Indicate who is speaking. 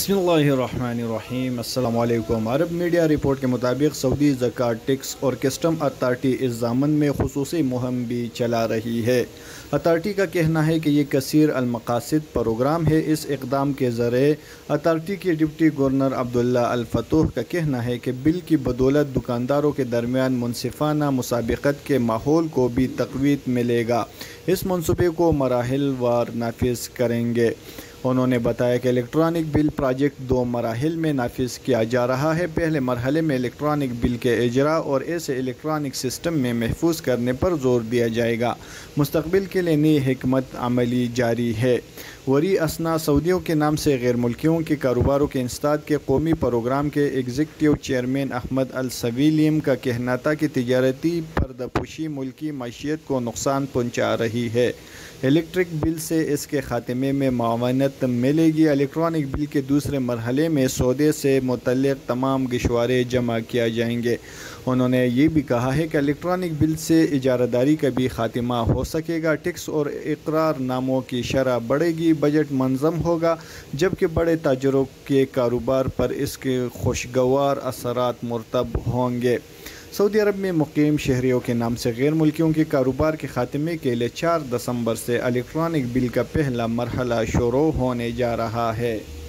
Speaker 1: बिस्मिल्लाहिर्रहमानिर्रहीम। अस्सलाम वालेकुम। अरब मीडिया रिपोर्ट के मुताबिक सऊदी ज़कात टैक्स और कस्टम अथॉरिटी इस ज़ामन में खुसूसी मुहिम भी चला रही है। अथॉरिटी का कहना है कि ये कसीर अल-मक़ासिद प्रोग्राम है। इस इक़दाम के ज़रिए अथॉरिटी के deputy governor Abdullah al Fatouh का कहना है कि बिल की बदौलत दुकानदारों के दरमियान मुनसिफ़ाना मुसाबिक़त के माहौल को भी तक़वीत मिलेगा। इस मनसूबे को मराहिल वार नाफिज करेंगे। उन्होंने बताया कि इलेक्ट्रॉनिक बिल प्रोजेक्ट 2 मराहिल में नाफिज किया जा रहा है। पहले मरहले में इलेक्ट्रॉनिक बिल के इजरा और ऐसे इलेक्ट्रॉनिक सिस्टम में महफूज करने पर जोर दिया जाएगा। मुस्तक़बिल के लिए नई हिकमत अमली जारी है। वरी असना सऊदियों के नाम से गैर मुल्कियों के कारोबारों के इंसदाद के कौमी प्रोग्राम के executive chairman Ahmed al Suwailem का कहना था कि तिजारती पर्दापुशी मुल्की मईशत को नुकसान पहुँचा रही है। इलेक्ट्रिक बिल से इसके ख़ात्मे में मावनत मिलेगी। इलेक्ट्रॉनिक बिल के दूसरे मरहले में सौदे से मुतल्लिक़ तमाम गशवारे जमा किया जाएंगे। उन्होंने ये भी कहा है कि इलेक्ट्रॉनिक बिल से इजारादारी का भी खात्मा हो सकेगा। टैक्स और इकरार नामों की शरह बढ़ेगी। बजट मंज़म होगा, जबकि बड़े ताजरों के कारोबार पर इसके खुशगवार असरात मुरतब होंगे। सऊदी अरब में मुकीम शहरियों के नाम से गैर मुल्कियों के कारोबार के खात्मे के लिए 4 दिसंबर से इलेक्ट्रॉनिक बिल का पहला मरहला शुरू होने जा रहा है।